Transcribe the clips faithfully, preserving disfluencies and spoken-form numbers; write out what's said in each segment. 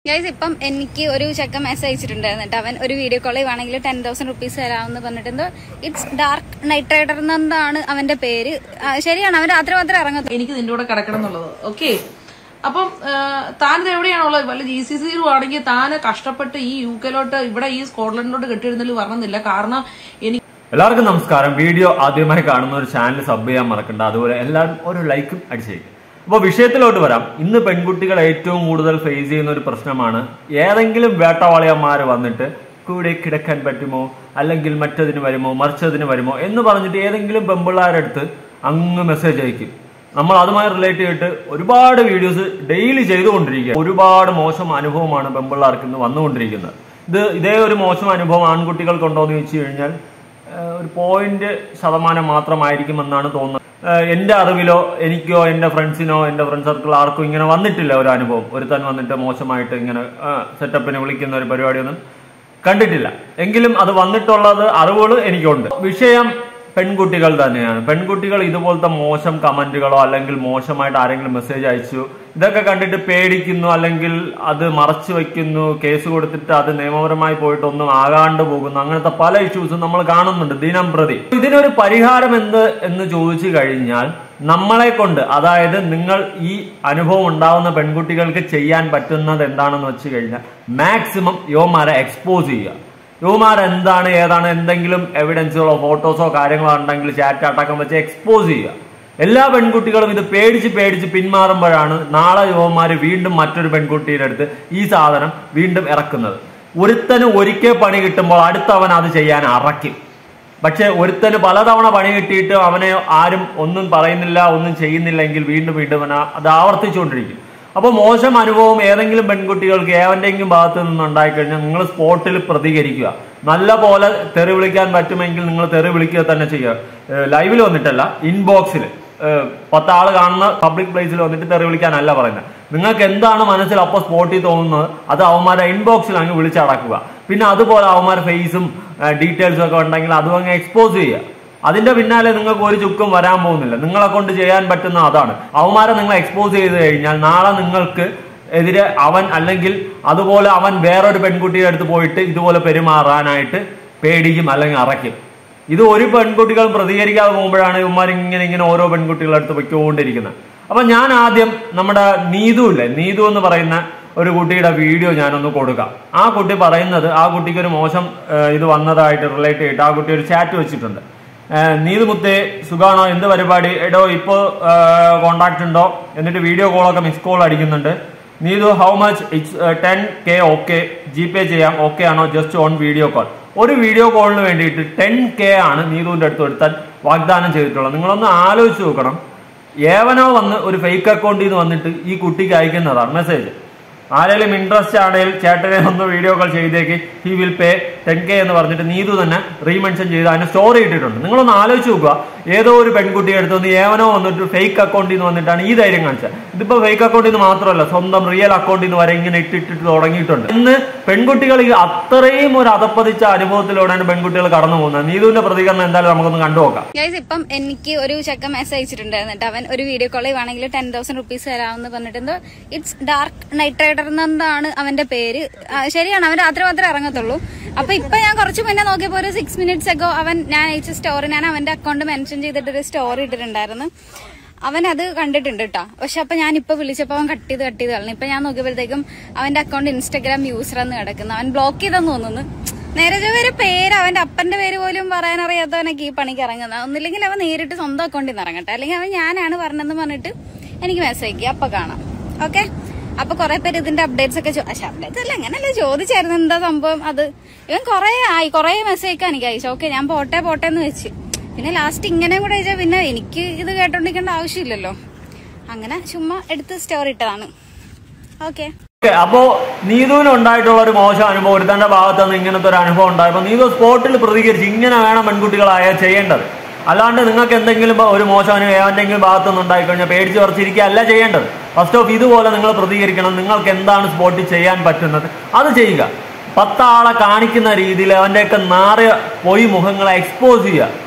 Guys ഇപ്പം എനിക്ക് ഒരു ചെക്ക മെസ്സേജ് അയച്ചിട്ടുണ്ടായിരുന്നു കേട്ടോ. അവൻ ഒരു വീഡിയോ കോൾ ചെയ്യുവാണെങ്കിൽ ടെൻ തൗസൻഡ് റുപ്പീസ് തരാമെന്ന് പറഞ്ഞിട്ട് ഇറ്റ്സ് ഡാർക്ക് നൈറ്റ് റൈഡർ എന്നാണ് അവന്റെ പേര്. ശരിയാണ്, അവൻ രാത്രി മാത്രമേ ഇറങ്ങത്തുള്ളൂ. എനിക്ക് നിന്റെ കൂടെ കിടക്കണം എന്നുള്ളത്. ഓക്കെ, അപ്പം താൻ എവിടെയാണുള്ളത്? വല്ല ജി സി സിയിലും ആണെങ്കിൽ താൻ കഷ്ടപ്പെട്ട് ഈ യു കെയിലോട്ട് ഇവിടെ ഈ സ്കോട്ട്ലൻഡിലോട്ട് കെട്ടിയിരുന്നതിൽ വരണമെന്നില്ല. കാരണം എനിക്ക് എല്ലാവർക്കും നമസ്കാരം. വീഡിയോ ആദ്യമായി കാണുന്ന ഒരു ചാനൽ സബ് ചെയ്യാൻ മറക്കണ്ട. അതുപോലെ എല്ലാവരും ഒരു ലൈക്കും അടിച്ചേക്കും. അപ്പോൾ വിഷയത്തിലോട്ട് വരാം. ഇന്ന് പെൺകുട്ടികൾ ഏറ്റവും കൂടുതൽ ഫേസ് ചെയ്യുന്ന ഒരു പ്രശ്നമാണ്, ഏതെങ്കിലും വേട്ടവാളിയന്മാർ വന്നിട്ട് കൂടെ കിടക്കാൻ പറ്റുമോ, അല്ലെങ്കിൽ മറ്റതിന് വരുമോ, മറിച്ചതിന് വരുമോ എന്ന് പറഞ്ഞിട്ട് ഏതെങ്കിലും പെമ്പിള്ളാരുടെ അടുത്ത് അങ്ങ് മെസ്സേജ് അയക്കും. നമ്മൾ അതുമായി റിലേറ്റ് ചെയ്തിട്ട് ഒരുപാട് വീഡിയോസ് ഡെയിലി ചെയ്തുകൊണ്ടിരിക്കുക. ഒരുപാട് മോശം അനുഭവമാണ് പെമ്പിള്ളാർക്ക് ഇന്ന് വന്നുകൊണ്ടിരിക്കുന്നത്. ഇത് ഇതേ ഒരു മോശം അനുഭവം ആൺകുട്ടികൾക്കുണ്ടോ എന്ന് ചോദിച്ചു കഴിഞ്ഞാൽ ഒരു പോയിന്റ് ശതമാനം മാത്രമായിരിക്കുമെന്നാണ് തോന്നുന്നത്. എന്റെ അറിവിലോ എനിക്കോ എന്റെ ഫ്രണ്ട്സിനോ എന്റെ ഫ്രണ്ട് സർക്കിൾ ആർക്കും ഇങ്ങനെ വന്നിട്ടില്ല ഒരു അനുഭവം. ഒരുത്തൻ വന്നിട്ട് മോശമായിട്ട് ഇങ്ങനെ സെറ്റപ്പിന് വിളിക്കുന്ന ഒരു പരിപാടിയൊന്നും കണ്ടിട്ടില്ല. എങ്കിലും അത് വന്നിട്ടുള്ളത് അറിവുകൾ എനിക്കുണ്ട്. വിഷയം പെൺകുട്ടികൾ തന്നെയാണ്. പെൺകുട്ടികൾ ഇതുപോലത്തെ മോശം കമന്റുകളോ അല്ലെങ്കിൽ മോശമായിട്ട് ആരെങ്കിലും മെസ്സേജ് അയച്ചു ഇതൊക്കെ കണ്ടിട്ട് പേടിക്കുന്നു, അല്ലെങ്കിൽ അത് മറച്ചു വെക്കുന്നു, കേസ് കൊടുത്തിട്ട് അത് നിയമപരമായി പോയിട്ട് ഒന്നും ആകാണ്ട് പോകുന്നു. അങ്ങനത്തെ പല ഇഷ്യൂസും നമ്മൾ കാണുന്നുണ്ട് ദിനം പ്രതി. ഇതിനൊരു പരിഹാരം എന്ത് എന്ന് ചോദിച്ചു കഴിഞ്ഞാൽ നമ്മളെ കൊണ്ട്, അതായത് നിങ്ങൾ ഈ അനുഭവം ഉണ്ടാവുന്ന പെൺകുട്ടികൾക്ക് ചെയ്യാൻ പറ്റുന്നത് എന്താണെന്ന് വെച്ച് കഴിഞ്ഞാൽ മാക്സിമം യോമാരെ എക്സ്പോസ് ചെയ്യുക. യുവമാർ എന്താണ് ഏതാണ് എന്തെങ്കിലും എവിഡൻസുകളോ ഫോട്ടോസോ കാര്യങ്ങളോ ഉണ്ടെങ്കിൽ ചാറ്റ് അടക്കം വെച്ച് എക്സ്പോസ് ചെയ്യുക. എല്ലാ പെൺകുട്ടികളും ഇത് പേടിച്ച് പേടിച്ച് പിന്മാറുമ്പോഴാണ് നാളെ യുവമാര് വീണ്ടും മറ്റൊരു പെൺകുട്ടിയുടെ അടുത്ത് ഈ സാധനം വീണ്ടും ഇറക്കുന്നത്. ഒരുത്തന് ഒരിക്കൽ പണി കിട്ടുമ്പോൾ അടുത്തവൻ അത് ചെയ്യാൻ അറയ്ക്കും. പക്ഷെ ഒരുത്തന് പലതവണ പണി കിട്ടിയിട്ട് അവനെ ആരും ഒന്നും പറയുന്നില്ല, ഒന്നും ചെയ്യുന്നില്ലെങ്കിൽ വീണ്ടും വീണ്ടും അവൻ അത് ആവർത്തിച്ചുകൊണ്ടിരിക്കും. അപ്പോൾ മോശം അനുഭവം ഏതെങ്കിലും പെൺകുട്ടികൾക്ക് ഏവന്റെങ്കിലും ഭാഗത്ത് നിന്ന് ഉണ്ടായിക്കഴിഞ്ഞാൽ നിങ്ങൾ സ്പോട്ടിൽ പ്രതികരിക്കുക. നല്ല പോലെ തെറി വിളിക്കാൻ പറ്റുമെങ്കിൽ നിങ്ങൾ തെറി വിളിക്കുക തന്നെ ചെയ്യുക. ലൈവിൽ വന്നിട്ടല്ല, ഇൻബോക്സിൽ പത്താള് കാണുന്ന പബ്ലിക് പ്ലേസിൽ വന്നിട്ട് തെറി വിളിക്കാനല്ല പറയുന്നത്. നിങ്ങൾക്ക് എന്താണ് മനസ്സിൽ അപ്പോൾ സ്പോട്ടിൽ തോന്നുന്നത് അത് അവന്മാരെ ഇൻബോക്സിൽ അങ്ങ് വിളിച്ചടക്കുക. പിന്നെ അതുപോലെ അവന്മാരുടെ ഫേസും ഡീറ്റെയിൽസും ഒക്കെ ഉണ്ടെങ്കിൽ അതും അങ്ങ് എക്സ്പോസ് ചെയ്യുക. അതിന്റെ പിന്നാലെ നിങ്ങൾക്ക് ഒരു ചുക്കും വരാൻ പോകുന്നില്ല. നിങ്ങളെ കൊണ്ട് ചെയ്യാൻ പറ്റുന്ന അതാണ്. അവന്മാരെ നിങ്ങൾ എക്സ്പോസ് ചെയ്ത് കഴിഞ്ഞാൽ നാളെ നിങ്ങൾക്ക് എതിരെ അവൻ അല്ലെങ്കിൽ അതുപോലെ അവൻ വേറൊരു പെൺകുട്ടിയുടെ അടുത്ത് പോയിട്ട് ഇതുപോലെ പെരുമാറാനായിട്ട് പേടിക്കും അല്ലെങ്കിൽ അറയ്ക്കും. ഇത് ഒരു പെൺകുട്ടികൾ പ്രതികരിക്കാതെ പോകുമ്പോഴാണ് ഇവന്മാർ ഇങ്ങനെ ഇങ്ങനെ ഓരോ പെൺകുട്ടികളുടെ അടുത്ത് പൊയ്ക്കൊണ്ടിരിക്കുന്നത്. അപ്പൊ ഞാൻ ആദ്യം നമ്മുടെ നീതു ഇല്ലേ, നീതു എന്ന് പറയുന്ന ഒരു കുട്ടിയുടെ വീഡിയോ ഞാനൊന്ന് കൊടുക്കാം. ആ കുട്ടി പറയുന്നത്, ആ കുട്ടിക്ക് ഒരു മോശം ഇത് വന്നതായിട്ട് റിലേറ്റ് ചെയ്തിട്ട് ആ കുട്ടി ഒരു ചാറ്റ് വെച്ചിട്ടുണ്ട്. നീതു മുത്തേ സുഖാണോ, എന്ത് പരിപാടി, എടോ ഇപ്പോ കോണ്ടാക്ട് ഉണ്ടോ, എന്നിട്ട് വീഡിയോ കോളൊക്കെ മിസ് കോൾ അടിക്കുന്നുണ്ട്. Neethu how much, it's ten K okay, G pay ചെയ്യാം, ഓക്കെ ആണോ, ജസ്റ്റ് ഓൺ വീഡിയോ കോൾ. ഒരു വീഡിയോ കോളിന് വേണ്ടിയിട്ട് ടെൻ കെ ആണ് നീതുവിന്റെ അടുത്ത് എടുത്താൽ വാഗ്ദാനം ചെയ്തിട്ടുള്ളത്. നിങ്ങളൊന്ന് ആലോചിച്ച് നോക്കണം. ഏവനോ വന്ന് ഒരു ഫേക്ക് അക്കൗണ്ടിൽ നിന്ന് വന്നിട്ട് ഈ കുട്ടിക്ക് അയക്കുന്നതാണ് മെസ്സേജ്. ആരെങ്കിലും ഇൻട്രസ്റ്റ് ആണെങ്കിൽ ചേട്ടനെ ഒന്ന് വീഡിയോ കോൾ ചെയ്തേക്ക്, he will pay ten K എന്ന് പറഞ്ഞിട്ട് നീതു തന്നെ റീമെൻഷൻ ചെയ്ത് അതിന് സ്റ്റോറി ഇട്ടിട്ടുണ്ട്. നിങ്ങളൊന്ന് ആലോചിച്ച് നോക്കുക. ഏതോ ഒരു പെൺകുട്ടിയെ അടുത്ത് ഏവനോ വന്നിട്ട് ഫേക്ക് അക്കൗണ്ടിൽ നിന്ന് വന്നിട്ടാണ് ഈ ധൈര്യം കാണിച്ചത്. ഇതിപ്പോ ഫേക്ക് അക്കൗണ്ടിൽ നിന്ന് മാത്രമല്ല, സ്വന്തം റിയൽ അക്കൗണ്ടിൽ നിന്ന് വരെ ഇങ്ങനെ ഇട്ടിട്ടിട്ട് തുടങ്ങിയിട്ടുണ്ട്. ഇന്ന് പെൺകുട്ടികൾ അത്രയും ഒരു അതപ്പതിച്ച അനുഭവത്തിലൂടെയാണ് പെൺകുട്ടികൾ കടന്നു പോകുന്നത്. നീതുവിന്റെ പ്രതികരണം എന്തായാലും നമുക്കൊന്ന് കണ്ടുനോക്കാം. ഗൈസ് ഇപ്പം എനിക്ക് ഒരു ചെക്ക മെസ്സേജ് അയച്ചിട്ടുണ്ടായിരുന്നു കേട്ടോ. അവൻ ഒരു വീഡിയോ കോൾ ചെയ്യുവാണെങ്കിൽ ടെൻ തൗസൻഡ് റുപ്പീസ് തരാമെന്ന് പറഞ്ഞിട്ട് ഇറ്റ്സ് ഡാർക്ക് നൈറ്റ് റൈഡർ എന്നാണ് അവന്റെ പേര്. ശരിയാണ്, അവൻ രാത്രി മാത്രമേ ഇറങ്ങത്തുള്ളൂ. അപ്പൊ ഇപ്പൊ ഞാൻ കുറച്ച് മുന്നേ നോക്കിയപ്പോ ഒരു സിക്സ് മിനിറ്റ്സ് അഗോ അവൻ ഞാൻ അയച്ച സ്റ്റോറി, ഞാൻ അവന്റെ അക്കൗണ്ട് മെൻഷൻ ചെയ്തിട്ടൊരു സ്റ്റോറി ഇട്ടിട്ടുണ്ടായിരുന്നു. അവൻ അത് കണ്ടിട്ടുണ്ട് കേട്ടോ. പക്ഷെ അപ്പൊ ഞാൻ ഇപ്പൊ വിളിച്ചപ്പോ അവൻ കട്ട് ചെയ്ത് കട്ട് ചെയ്ത് കളഞ്ഞു. ഇപ്പൊ ഞാൻ നോക്കിയപ്പോഴത്തേക്കും അവന്റെ അക്കൗണ്ട് ഇൻസ്റ്റാഗ്രാം യൂസർ എന്ന് കിടക്കുന്നു. അവൻ ബ്ലോക്ക് ചെയ്തെന്ന് തോന്നുന്നു. നേരത്തെ പേര് പേര് അവന്റെ അപ്പന്റെ പേര് പോലും പറയാനറിയാത്തവനൊക്കെ ഈ പണിക്ക് ഇറങ്ങുന്നത്. ഒന്നില്ലെങ്കിൽ അവൻ നേരിട്ട് സ്വന്തം അക്കൗണ്ടിൽ നിന്ന് ഇറങ്ങട്ടെ, അല്ലെങ്കിൽ അവൻ ഞാനാണ് പറഞ്ഞതെന്ന് പറഞ്ഞിട്ട് എനിക്ക് മെസ്സേജ് അയക്കുക. അപ്പൊ കാണാം. ഓക്കെ, അപ്പൊ കുറെ പേര് ഇതിന്റെ അപ്ഡേറ്റ്സ് ഒക്കെ പക്ഷെ അപ്ഡേറ്റ്സ് അല്ല അങ്ങനെയല്ലേ ചോദിച്ചായിരുന്നു എന്താ സംഭവം. അത് ഇവൻ കുറെ ആയി കുറെ മെസ്സേജ് ഒക്കെ എനിക്ക് അയച്ചു. ഓക്കെ, ഞാൻ പോട്ടെ പോട്ടെ എന്ന് വെച്ച് പിന്നെ ലാസ്റ്റ് ഇങ്ങനെ കൂടെ അയച്ചാൽ പിന്നെ എനിക്ക് ഇത് കേട്ടോണ്ടിരിക്കേണ്ട ആവശ്യമില്ലല്ലോ. അങ്ങനെ ചുമ്മാ എടുത്ത് സ്റ്റോറി ഇട്ടതാണ്. ഓക്കെ, അപ്പോ നീതുവിന് ഉണ്ടായിട്ടുള്ള ഒരു മോശം അനുഭവം, ഒരു തന്റെ ഭാഗത്ത് നിന്ന് ഇങ്ങനത്തെ ഒരു അനുഭവം ഉണ്ടായപ്പോ നീതു സ്പോട്ടിൽ പ്രതികരിച്ച് ഇങ്ങനെ വേണം പെൺകുട്ടികളായാൽ ചെയ്യേണ്ടത്. അല്ലാണ്ട് നിങ്ങൾക്ക് എന്തെങ്കിലും ഒരു മോശം അനുഭവം ഏവന്റെങ്കിലും ഭാഗത്തുനിന്ന് ഉണ്ടായിക്കഴിഞ്ഞാൽ പേടിച്ച് കുറച്ചിരിക്കുക അല്ല ചെയ്യേണ്ടത്. ഫസ്റ്റ് ഓഫ് ഇതുപോലെ നിങ്ങൾ പ്രതികരിക്കണം. നിങ്ങൾക്ക് എന്താണ് സ്പോട്ടിൽ ചെയ്യാൻ പറ്റുന്നത് അത് ചെയ്യുക. പത്താളെ കാണിക്കുന്ന രീതിയിൽ അവന്റെയൊക്കെ നാറിയ പൊയ് മുഖങ്ങളെ എക്സ്പോസ് ചെയ്യുക.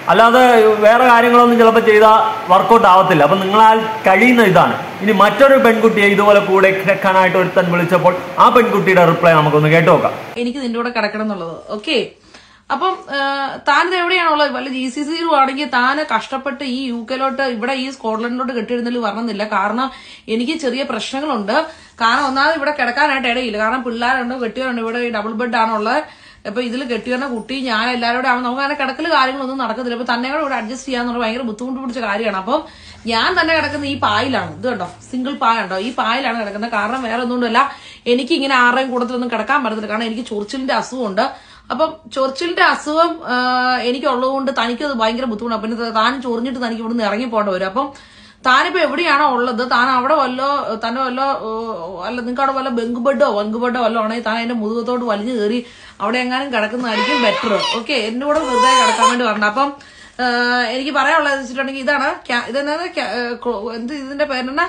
അല്ലാതെ വേറെ കാര്യങ്ങളൊന്നും ചിലപ്പോൾ ചെയ്താൽ വർക്കൗട്ട് ആവത്തില്ല. അപ്പം നിങ്ങളാൽ കഴിയുന്ന ഇതാണ്. ഇനി മറ്റൊരു പെൺകുട്ടിയെ ഇതുപോലെ കൂടെ കിടക്കാനായിട്ട് ഒരുത്തൻ വിളിച്ചപ്പോൾ ആ പെൺകുട്ടിയുടെ റിപ്ലൈ നമുക്കൊന്ന് കേട്ടു നോക്കാം. എനിക്ക് നിന്റെ കൂടെ കിടക്കണം എന്നുള്ളത്. ഓക്കെ, അപ്പം താനിത് എവിടെയാണുള്ളത്? വല്ല ജി സി സി ആണെങ്കിൽ താന് കഷ്ടപ്പെട്ട് ഈ യു കെയിലോട്ട് ഇവിടെ ഈ സ്കോട്ട്ലൻഡിലോട്ട് കെട്ടിയിരുന്നതിൽ വരണമെന്നില്ല. കാരണം എനിക്ക് ചെറിയ പ്രശ്നങ്ങളുണ്ട്. കാരണം ഒന്നാമത് ഇവിടെ കിടക്കാനായിട്ട് ഇടയില്ല. കാരണം പിള്ളേരുണ്ട്, കെട്ടിയവരുണ്ട്. ഇവിടെ ഡബിൾ ബെഡ് ആണുള്ളത്. അപ്പൊ ഇതിൽ കെട്ടിവരുന്ന കുട്ടി ഞാൻ എല്ലാവരോടും ആവുമ്പോൾ നമുക്ക് അങ്ങനെ കിടക്കൽ കാര്യങ്ങളൊന്നും നടക്കത്തില്ല. അപ്പൊ തന്നെ കൂടെ ഇവിടെ അഡ്ജസ്റ്റ് ചെയ്യാന്നുള്ള ഭയങ്കര ബുദ്ധിമുട്ട് പിടിച്ച കാര്യമാണ്. അപ്പം ഞാൻ തന്നെ കിടക്കുന്ന ഈ പായിലാണ്. ഇത് കണ്ടോ, സിംഗിൾ പായുണ്ടോ, ഈ പായിലാണ് കിടക്കുന്നത്. കാരണം വേറെ ഒന്നുകൊണ്ടല്ല, എനിക്ക് ഇങ്ങനെ ആരുടെയും കൂട്ടത്തിലൊന്നും കിടക്കാൻ പറ്റത്തില്ല. കാരണം എനിക്ക് ചൊറിച്ചിലിന്റെ അസുഖമുണ്ട്. അപ്പം ചൊറിച്ചിലിന്റെ അസുഖം എനിക്കുള്ളത് കൊണ്ട് തനിക്കത് ഭയങ്കര ബുദ്ധിമുട്ടാണ്. പിന്നെ താൻ ചൊറിഞ്ഞിട്ട് തനിക്ക് ഇവിടുന്ന് ഇറങ്ങി പോകേണ്ടി വരും. അപ്പം താനിപ്പോ എവിടെയാണോ ഉള്ളത്, താൻ അവിടെ വല്ലോ തന്നെ വല്ലോ അല്ല നിങ്ങൾക്ക് അവിടെ വല്ല ബെങ്ക് ബെഡോ വങ്ക് ബെഡോ വല്ലോ ആണെങ്കിൽ താൻ അതിന്റെ മുതുകത്തോട്ട് വലിഞ്ഞു കയറി അവിടെ എങ്ങാനും കിടക്കുന്നതായിരിക്കും ബെറ്റർ. ഓക്കെ, എന്റെ കൂടെ വെറുതെ കിടക്കാൻ വേണ്ടി വരണം. അപ്പം എനിക്ക് പറയാനുള്ളത് വെച്ചിട്ടുണ്ടെങ്കിൽ ഇതാണ്. ഇതെന്താണ് എന്ത് ഇതിന്റെ പേരെന്നാ,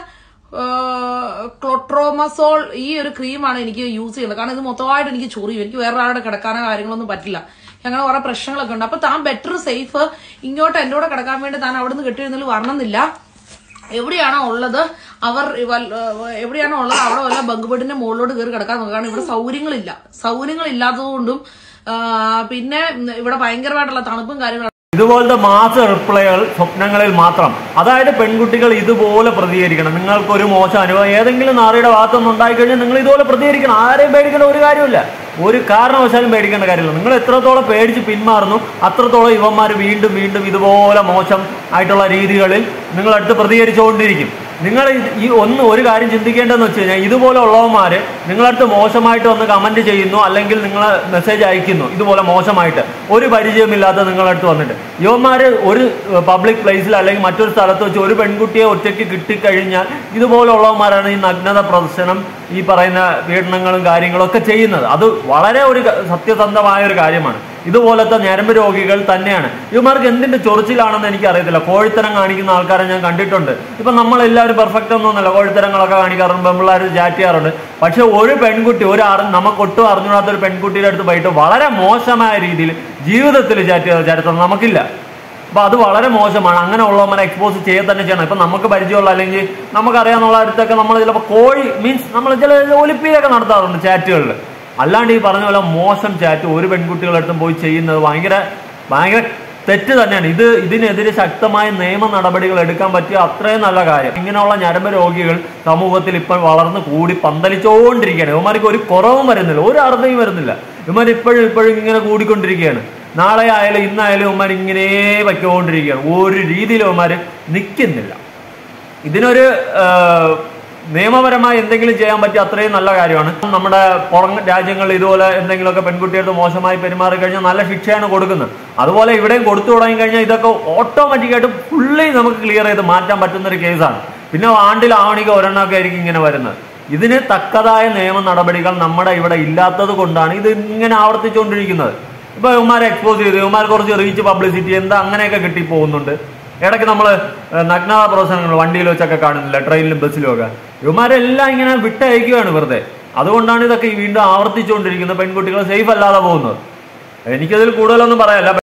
ക്ലോട്രോമസോൾ. ഈ ഒരു ക്രീമാണ് എനിക്ക് യൂസ് ചെയ്യുന്നത്. കാരണം ഇത് മൊത്തമായിട്ട് എനിക്ക് ചൊറിയും. എനിക്ക് വേറെ ആളുടെ കിടക്കാനോ കാര്യങ്ങളൊന്നും പറ്റില്ല. അങ്ങനെ കുറെ പ്രശ്നങ്ങളൊക്കെ ഉണ്ട്. അപ്പൊ താൻ ബെറ്റർ സേഫ് ഇങ്ങോട്ട് എന്റെ കൂടെ കിടക്കാൻ വേണ്ടി താൻ അവിടെ നിന്ന് കെട്ടിയിരുന്നാലും വരണമെന്നില്ല. എവിടെയാണോ ഉള്ളത് അവർ എവിടെയാണോ ഉള്ളത് അവിടെ വല്ല ബങ്ക് ബെഡിന്റെ മുകളിലോട്ട് കയറി കിടക്കാൻ നോക്കുക. കാരണം ഇവിടെ സൗകര്യങ്ങളില്ല. സൗകര്യങ്ങൾ ഇല്ലാത്തതുകൊണ്ടും പിന്നെ ഇവിടെ ഭയങ്കരമായിട്ടുള്ള തണുപ്പും കാര്യങ്ങളും. ഇതുപോലത്തെ മാസ റിപ്ലൈകൾ സ്വപ്നങ്ങളിൽ മാത്രം. അതായത് പെൺകുട്ടികൾ ഇതുപോലെ പ്രതികരിക്കണം. നിങ്ങൾക്കൊരു മോശം അനുഭവം ഏതെങ്കിലും നാറിയുടെ ഭാഗത്തൊന്നും ഉണ്ടായിക്കഴിഞ്ഞാൽ നിങ്ങൾ ഇതുപോലെ പ്രതികരിക്കണം. ആരെയും പേടിക്കേണ്ട ഒരു കാര്യമില്ല. ഒരു കാരണവശാലും പേടിക്കേണ്ട കാര്യമില്ല. നിങ്ങൾ എത്രത്തോളം പേടിച്ച് പിന്മാറുന്നു അത്രത്തോളം ഇവന്മാർ വീണ്ടും വീണ്ടും ഇതുപോലെ മോശം ആയിട്ടുള്ള രീതികളിൽ നിങ്ങളടുത്ത് പ്രതികരിച്ചുകൊണ്ടിരിക്കും. നിങ്ങൾ ഈ ഒന്ന് ഒരു കാര്യം ചിന്തിക്കേണ്ടതെന്ന് വെച്ച് കഴിഞ്ഞാൽ, ഇതുപോലെ ഉള്ളവന്മാര് നിങ്ങളടുത്ത് മോശമായിട്ട് വന്ന് കമന്റ് ചെയ്യുന്നു, അല്ലെങ്കിൽ നിങ്ങളെ മെസ്സേജ് അയക്കുന്നു ഇതുപോലെ മോശമായിട്ട്, ഒരു പരിചയമില്ലാത്ത നിങ്ങളടുത്ത് വന്നിട്ട്. ഇവന്മാര് ഒരു പബ്ലിക് പ്ലേസിൽ അല്ലെങ്കിൽ മറ്റൊരു സ്ഥലത്ത് വെച്ച് ഒരു പെൺകുട്ടിയെ ഒറ്റയ്ക്ക് കിട്ടിക്കഴിഞ്ഞാൽ ഇതുപോലെ ഉള്ളവന്മാരാണ് ഈ നഗ്നത പ്രദർശനം, ഈ പറയുന്ന പീഡനങ്ങളും കാര്യങ്ങളും ഒക്കെ ചെയ്യുന്നത്. അത് വളരെ ഒരു സത്യസന്ധമായ ഒരു കാര്യമാണ്. ഇതുപോലത്തെ ഞരമ്പ് രോഗികൾ തന്നെയാണ്. ഇവന്മാർക്ക് എന്തിന്റെ ചൊറിച്ചിലാണെന്ന് എനിക്ക് അറിയത്തില്ല. കോഴിത്തരം കാണിക്കുന്ന ആൾക്കാരെ ഞാൻ കണ്ടിട്ടുണ്ട്. ഇപ്പൊ നമ്മളെല്ലാവരും പെർഫെക്റ്റ് ഒന്നുമല്ല, കോഴിത്തരങ്ങളൊക്കെ കാണിക്കാറുണ്ട്, പെൺപിള്ളേർ ചാറ്റ് ചെയ്യാറുണ്ട്. പക്ഷെ ഒരു പെൺകുട്ടി, ഒരു അറി നമുക്ക് ഒട്ടും അറിഞ്ഞൂടാത്ത ഒരു പെൺകുട്ടിയുടെ അടുത്ത് പോയിട്ട് വളരെ മോശമായ രീതിയിൽ ജീവിതത്തിൽ ചാറ്റ് ചെയ്ത ചരിത്രം നമുക്കില്ല. അപ്പൊ അത് വളരെ മോശമാണ്. അങ്ങനെ ഉള്ളവന്മാരെ എക്സ്പോസ് ചെയ്യുക തന്നെ ചെയ്യണം. ഇപ്പൊ നമുക്ക് പരിചയമുള്ള അല്ലെങ്കിൽ നമുക്കറിയാന്നുള്ള അടുത്തൊക്കെ നമ്മൾ ചിലപ്പോൾ കോഴി മീൻസ് നമ്മൾ ചില ഒലിപ്പിയിലൊക്കെ നടത്താറുണ്ട് ചാറ്റുകളിൽ. അല്ലാണ്ട് ഈ പറഞ്ഞ പോലെ മോശം ചാറ്റ് ഒരു പെൺകുട്ടികളടുത്തും പോയി ചെയ്യുന്നത് ഭയങ്കര ഭയങ്കര തെറ്റ് തന്നെയാണ്. ഇത് ഇതിനെതിരെ ശക്തമായ നിയമ നടപടികൾ എടുക്കാൻ പറ്റിയ അത്രയും നല്ല കാര്യം. ഇങ്ങനെയുള്ള ഞരമ്പ് രോഗികൾ സമൂഹത്തിൽ ഇപ്പോൾ വളർന്ന് കൂടി പന്തലിച്ചുകൊണ്ടിരിക്കുകയാണ്. ഇവന്മാർക്ക് ഒരു കുറവും വരുന്നില്ല, ഒരു അർത്ഥയും വരുന്നില്ല. ഇവന്മാർ ഇപ്പോഴും ഇപ്പോഴും ഇങ്ങനെ കൂടിക്കൊണ്ടിരിക്കുകയാണ്. നാളെ ആയാലും ഇന്നായാലും ഇവന്മാർ ഇങ്ങനെ വയ്ക്കൊണ്ടിരിക്കുകയാണ്. ഒരു രീതിയിലും ഇവന്മാർ നിൽക്കുന്നില്ല. ഇതിനൊരു നിയമപരമായി എന്തെങ്കിലും ചെയ്യാൻ പറ്റിയ അത്രയും നല്ല കാര്യമാണ്. നമ്മുടെ പുറം രാജ്യങ്ങളിൽ ഇതുപോലെ എന്തെങ്കിലുമൊക്കെ പെൺകുട്ടികൾക്ക് മോശമായി പെരുമാറി കഴിഞ്ഞാൽ നല്ല ശിക്ഷയാണ് കൊടുക്കുന്നത്. അതുപോലെ ഇവിടെയും കൊടുത്തു തുടങ്ങി കഴിഞ്ഞാൽ ഇതൊക്കെ ഓട്ടോമാറ്റിക്കായിട്ട് ഫുള്ളി നമുക്ക് ക്ലിയർ ചെയ്ത് മാറ്റാൻ പറ്റുന്ന ഒരു കേസാണ്. പിന്നെ ആണ്ടിൽ ആവണിക്ക് ഒരെണ്ണമൊക്കെ ആയിരിക്കും ഇങ്ങനെ വരുന്നത്. ഇതിന് തക്കതായ നിയമ നടപടികൾ നമ്മുടെ ഇവിടെ ഇല്ലാത്തത് കൊണ്ടാണ് ഇത് ഇങ്ങനെ ആവർത്തിച്ചുകൊണ്ടിരിക്കുന്നത്. ഇപ്പൊ ഇവന്മാരെ എക്സ്പോസ് ചെയ്ത് ഇവന്മാർ കുറച്ച് റീച്ച് പബ്ലിസിറ്റി എന്താ അങ്ങനെയൊക്കെ കിട്ടിപ്പോകുന്നുണ്ട്. ഇടയ്ക്ക് നമ്മൾ നഗ്നത പ്രദർശനങ്ങൾ വണ്ടിയിൽ വെച്ചൊക്കെ കാണുന്നില്ല, ട്രെയിനിലും ബസ്സിലും ഒക്കെ. ഇവന്മാരെല്ലാം ഇങ്ങനെ വിട്ടയക്കുകയാണ് വെറുതെ. അതുകൊണ്ടാണ് ഇതൊക്കെ വീണ്ടും ആവർത്തിച്ചുകൊണ്ടിരിക്കുന്നത്. പെൺകുട്ടികൾ സേഫ് അല്ലാതെ പോകുന്നത്. എനിക്കതിൽ കൂടുതലൊന്നും പറയാനില്ല.